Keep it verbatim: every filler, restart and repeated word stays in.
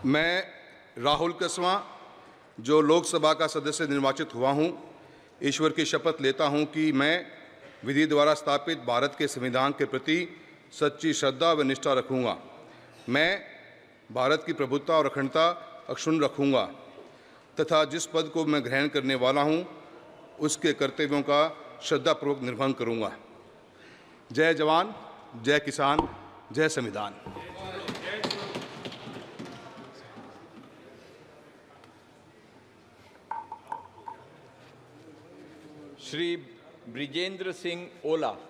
मैं राहुल कसवां, जो लोकसभा का सदस्य निर्वाचित हुआ हूं, ईश्वर की शपथ लेता हूं कि मैं विधि द्वारा स्थापित भारत के संविधान के प्रति सच्ची श्रद्धा व निष्ठा रखूंगा। मैं भारत की प्रभुत्ता और अखंडता अक्षुण्ण रखूंगा तथा जिस पद को मैं ग्रहण करने वाला हूं, उसके कर्तव्यों का श्रद्धापूर्वक निर्वहन करूंगा। जय जवान, जय किसान, जय संविधान। श्री ब्रिजेंद्र सिंह ओला।